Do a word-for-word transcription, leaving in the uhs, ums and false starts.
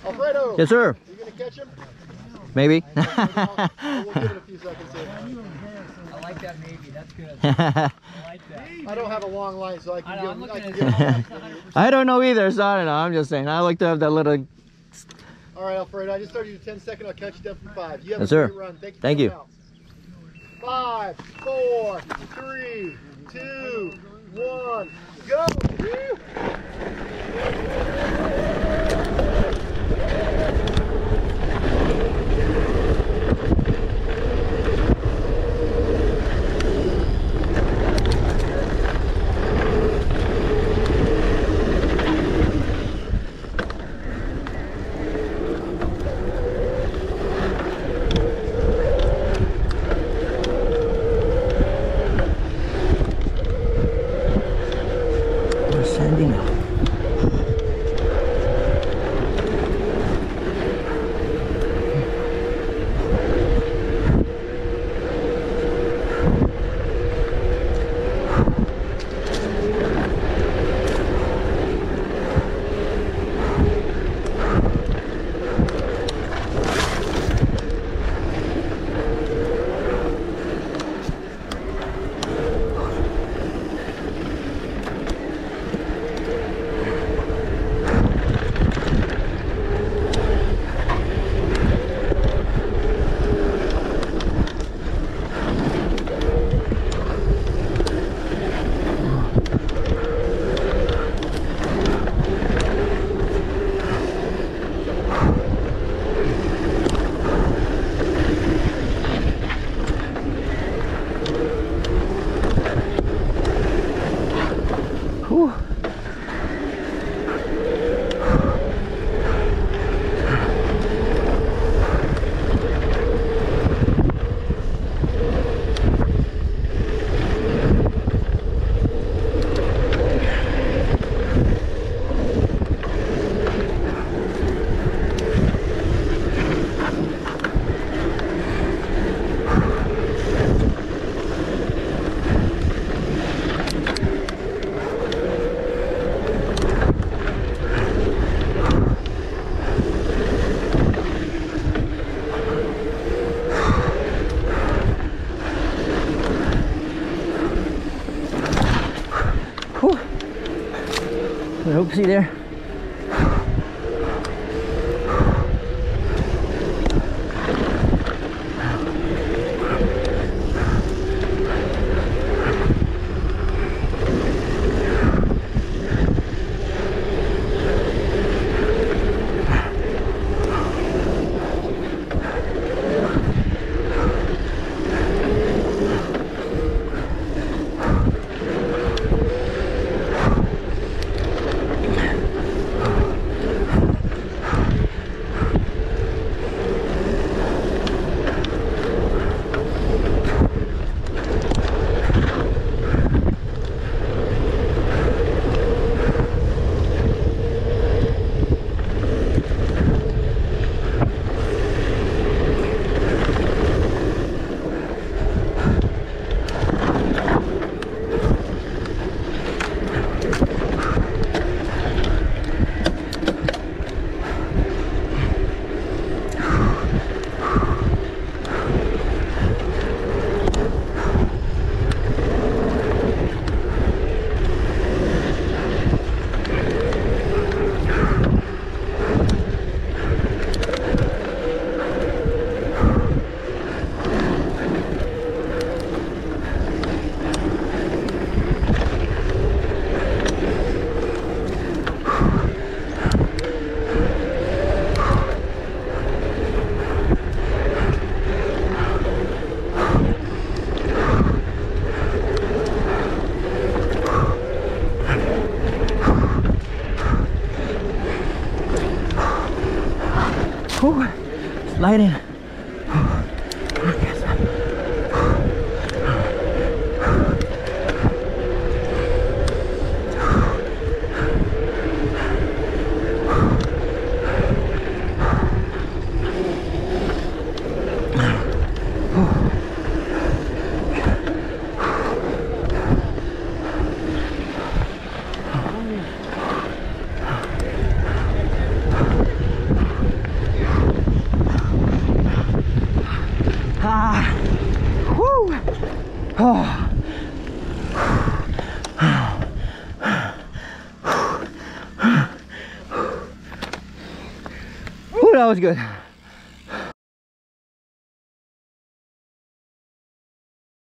Alfredo. Yes, sir. You gonna catch him? Maybe. We'll give it a few seconds here. I like that maybe. That's good. I like that. I don't have a long line, so I can I know, give I'm I looking can at give it. him It's one hundred percent. I don't know either, so I don't know. I'm just saying. I like to have that little. All right, Alfredo, I just started you ten second. I'll catch you down for five. You have Yes, a sir. great run. Thank you. Thank for you. coming out. Five, four, three, two, one, go! Woo! We're sending out. Whew. Whew. I hope see there. Whew. Sliding. Oh. Ooh, that was good.